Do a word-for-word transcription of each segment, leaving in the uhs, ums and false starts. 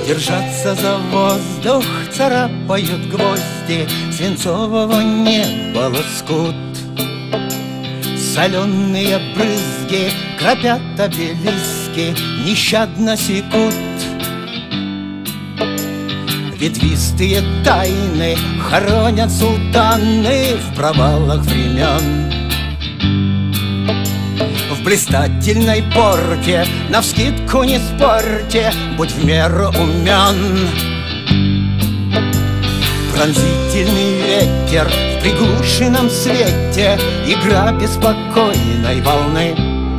Держаться за воздух царапают гвозди, свинцового неба лоскут. Соленые брызги кропят обелиски, нещадно секут. Ветвистые тайны хоронят султаны в провалах времен. В блистательной порте навскидку не спорьте, будь в меру умен. Пронзительный ветер в приглушенном свете, игра беспокойной волны.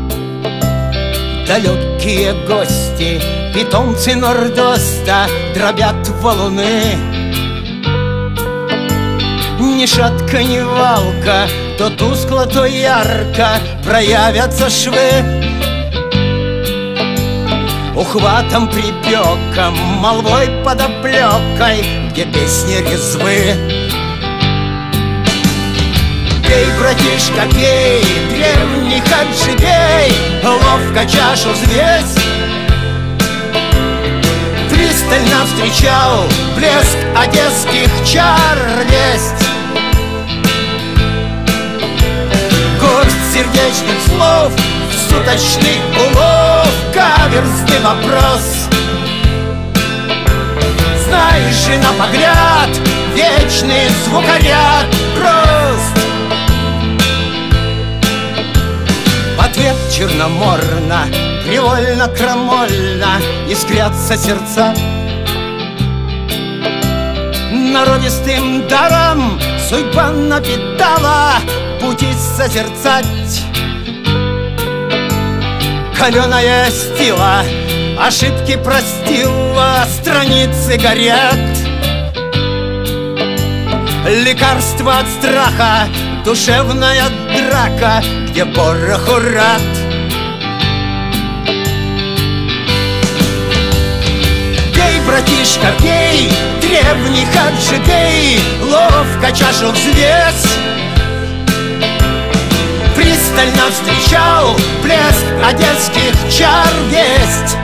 Далекие гости, питомцы Нордоста, дробят валуны. Ни шатка, ни валка, то тускло, то ярко проявятся швы. Ухватом, припеком, молвой подоплекой, где песни резвы. Пей, братишка, пей, древний хаджи, бей, ловко чашу взвесь. Пристально встречал блеск одесских чар лесть. Горсть сердечных слов, суточный улов, каверзный вопрос. Знаешь же напогляд вечный звукоряд прост. В ответ черноморно, привольно-крамольно искрятся сердца. Народистым даром судьба напитала пути созерцать. Каленая стила ошибки простила, страницы горят. Лекарство от страха, душевная драка, где пороху рад. Пей, братишка, пей, древний хаджи, пей, ловко чашу взвесь. Пристально встречал блеск одесских чар весть.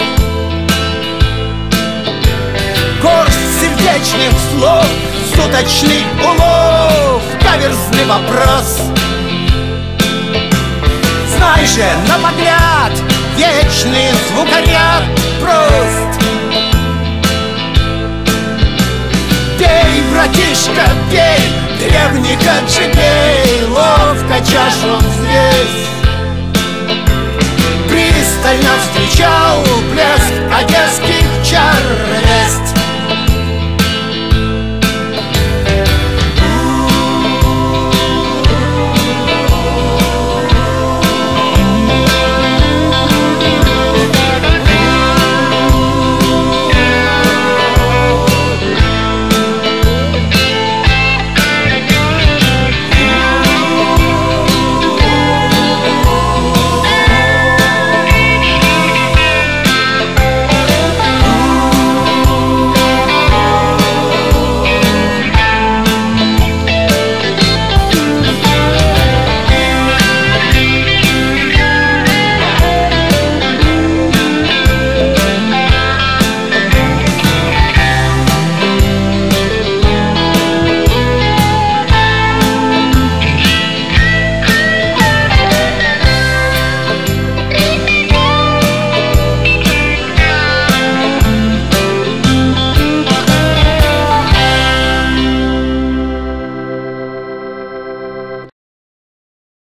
Горсть сердечных слов, суточный улов, каверзный вопрос. Знай же напогляд вечный звукоряд прост. Пей, братишка, пей, древний хаджи, пей, ловко чашу взвесь. Пристально встречал блеск одесских